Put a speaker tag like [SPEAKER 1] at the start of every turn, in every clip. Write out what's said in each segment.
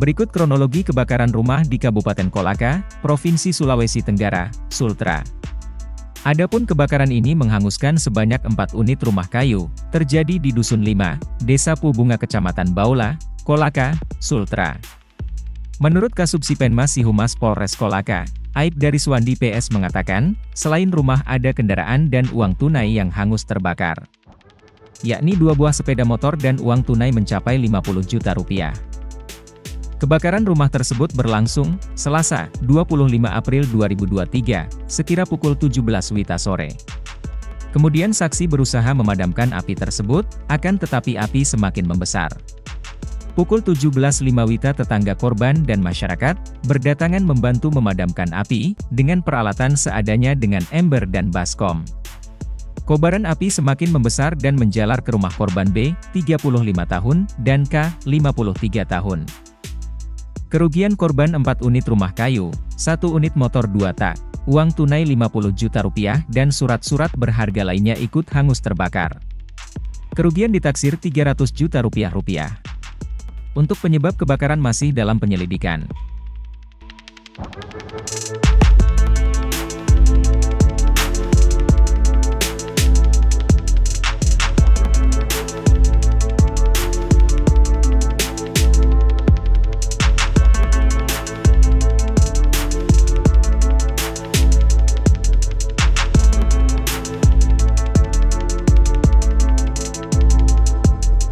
[SPEAKER 1] Berikut kronologi kebakaran rumah di Kabupaten Kolaka, Provinsi Sulawesi Tenggara, Sultra. Adapun kebakaran ini menghanguskan sebanyak 4 unit rumah kayu, terjadi di Dusun 5, Desa Pubunga Kecamatan Baula, Kolaka, Sultra. Menurut Kasubsipenmas Si Humas Polres Kolaka, Aibda Riswandi PS mengatakan, selain rumah ada kendaraan dan uang tunai yang hangus terbakar, yakni 2 buah sepeda motor dan uang tunai mencapai 50 juta rupiah. Kebakaran rumah tersebut berlangsung, Selasa, 25 April 2023, sekira pukul 17 WITA sore. Kemudian saksi berusaha memadamkan api tersebut, akan tetapi api semakin membesar. Pukul 17.05 WITA tetangga korban dan masyarakat, berdatangan membantu memadamkan api, dengan peralatan seadanya dengan ember dan baskom. Kobaran api semakin membesar dan menjalar ke rumah korban B, 35 tahun, dan K, 53 tahun. Kerugian korban 4 unit rumah kayu, 1 unit motor 2 tak, uang tunai 50 juta rupiah dan surat-surat berharga lainnya ikut hangus terbakar. Kerugian ditaksir 300 juta rupiah. Untuk penyebab kebakaran masih dalam penyelidikan.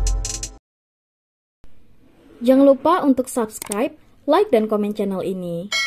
[SPEAKER 2] Jangan lupa untuk subscribe, like, dan komen channel ini.